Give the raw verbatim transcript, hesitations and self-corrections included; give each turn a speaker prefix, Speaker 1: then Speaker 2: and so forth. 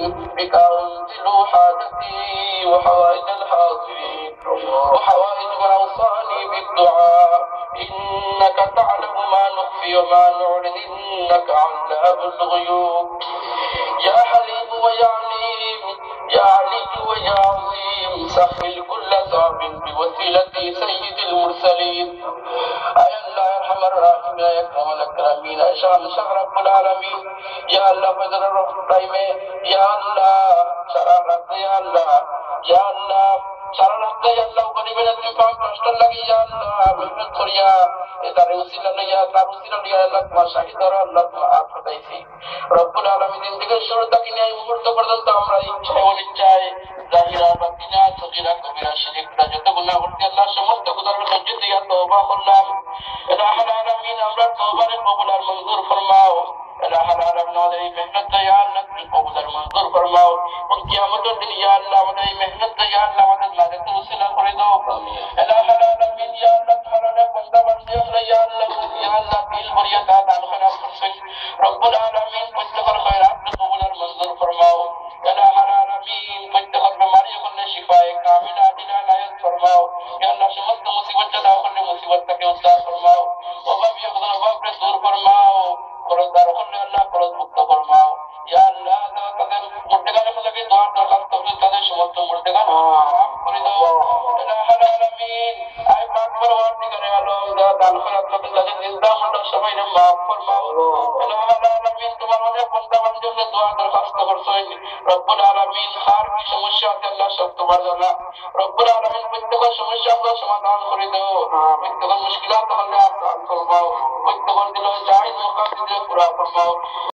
Speaker 1: بك أنزل حاجتي وحوائج الحاضرين وحوائج من أوصاني بالدعاء إنك تعلم ما نخفي وما نعلن إنك علام الغيوب يا حليم ويا عليم يا علي ويا عظيم سهل كل صعب بوسيلة سيد المرسلين يا الله يا ارحم الراحمين يا اكرم الاكرمين يا شان شهر رب العالمين يا الله فجر الرحيم يا الله شرارت يا الله يا الله شرارت يا الله غريب الاتفاق কষ্ট লাগে يا الله মেহনত করিয়া এদারে উসিলা লইয়া তার উসিলা লইয়া আল্লাহ তোমার শাহিদ আর আল্লাহ তোমার আপ হতাইছি রব্বুল আলামিন জিন্দেগীর শুরু থেকে নিয়ে মুহূর্ত পর্যন্ত আমরা ইচ্ছায় অনিচ্ছায় জাহিরা বাতিনা সগীরা কবিরা শিরকরা যত গুনাহ করতে আল্লাহ সমস্ত গুনাহের মধ্যে দিয়া তওবা করলাম ইলাহুল আলামিন আমরা তওবার কবুল আর মঞ্জুর ফরমাও ইলাহুল আলামিন আমাদের এই মেহনত ইয়া আল্লাহ তুমি কবুল আর মঞ্জুর ফরমাও और কিয়ামতের দিন ইয়া আল্লাহ আমাদের এই মেহনত ইয়া আল্লাহ আমাদের নাজাতের ওসিলা করে দাও ইলাহুল আলামিন ইয়া আল্লাহ তোমার অনেক বান্দা বান্দি আমরা ইয়া আল্লাহ ইয়া আল্লাহ দিল ভরিয়া দান খারাপ করছেন রব্বুল আলামিন প্রত্যেকের খায়রাত কবুল আর মঞ্জুর ফরমাও ইলাহুল আলামিন প্রত্যেকের বিমারি করলে শিফায়ে কামিলা আদিলা নায়াত ফরমাও ইয়া আল্লাহ সমস্ত মুসিবত জাদা করলে মুসিবত থেকে উদ্ধার ফরমাও ওবা বিয়া খুদা বাপরে দূর ফরমাও করদার করলে আল্লাহ করদ মুক্ত ফরমাও ইয়া আল্লাহ তাদের মুর্দেগানের মধ্যে দোয়া দরখাস্ত করলে তাদের সমস্ত মুর্দেগান মাফ করে দাও ইলাহুল আলামিন আই পাক পরওয়ারদিগারে আলম দান খরাত করতে তাদের জিন্দা মুর্দা সবাইকে মাফ ফরমাও ইলাহুল আলামিন তোমার অনেক বান্দা বান্দিকে দোয়া দরখাস্ত করছেন রব্বুল আলামিন হার কি সমস্যা আছে আল্লাহ সব তোমার জানা রব্বুল আলামিন প্রত্যেক সমস্যা আমরা সমাধান করে দাও প্রত্যেক মুশকিলাত আল্লাহ আসান ফরমাও প্রত্যেক দিলে জায়েজ মুকাদ্দিরে পুরা ফরমাও